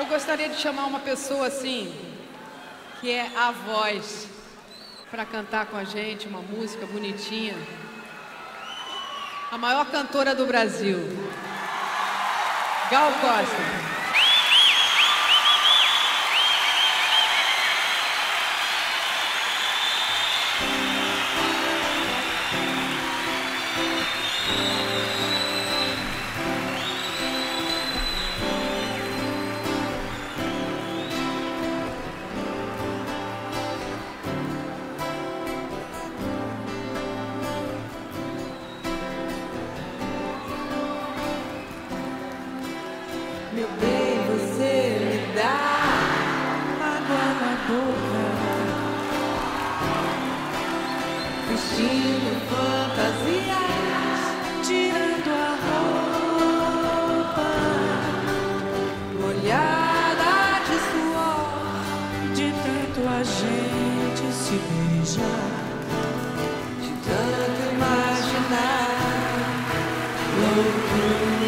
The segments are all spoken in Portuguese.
gostaria de chamar uma pessoa assim, que é a voz, para cantar com a gente uma música bonitinha. A maior cantora do Brasil, Gal Costa. Meu bem, você me dá água na boca, vestindo fantasias, tirando a roupa, molhada de suor, de tanto a gente se beijar, de tanto imaginar loucura.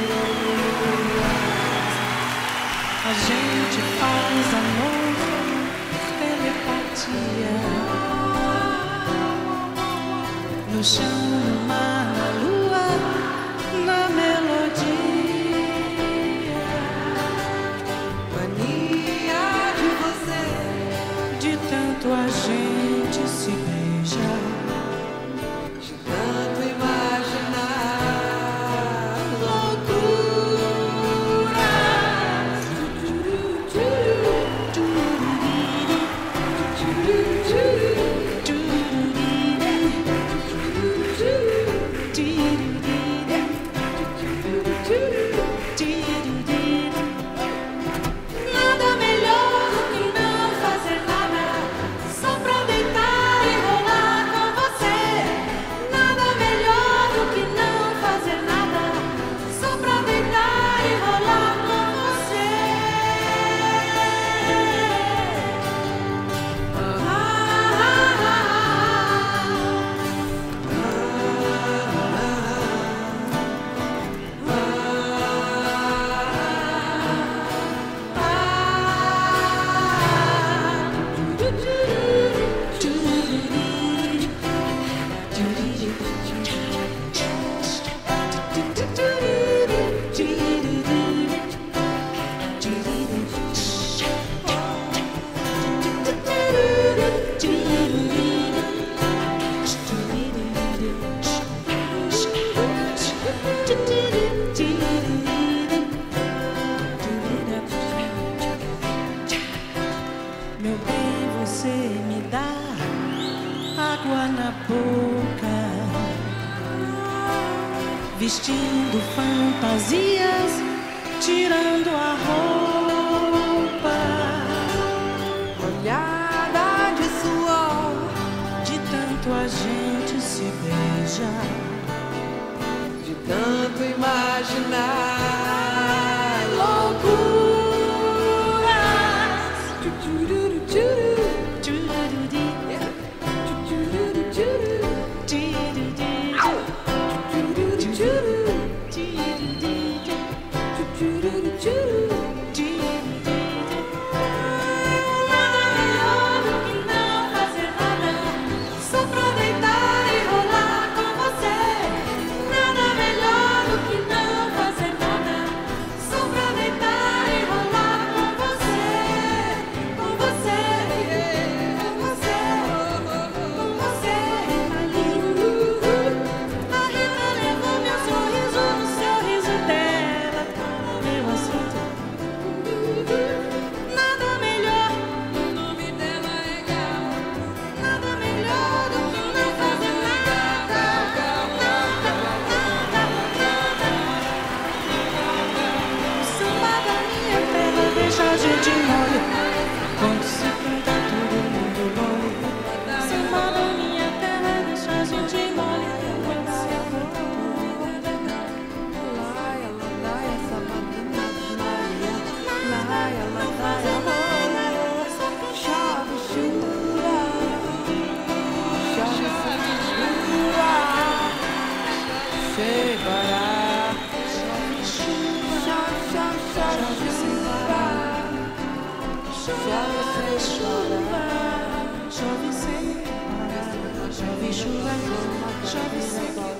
A gente faz amor por telepatia, no chão, no mar, na lua, na melodia. Mania de você, de tanto a gente se beijar, de tanto imaginar loucura. Nada melhor do que não fazer nada, só pra deitar e rolar com você. Nada melhor do que não fazer nada, só pra deitar e rolar com você. Meu bem, você me dá água na boca, vestindo fantasias, tirando a roupa, molhada de suor, de tanto a gente se beijar, de tanto imaginar loucura. A gente molha quando se canta, todo mundo molha. Samba da minha terra deixa a gente molha quando se canta, todo mundo laia, laia, sabatina, laia, laia, laia, chove, chura, chove, chura, chegará, chove, chura, chove, chura. Chove chuva, chove sem parar, chove chuva, chove sem parar.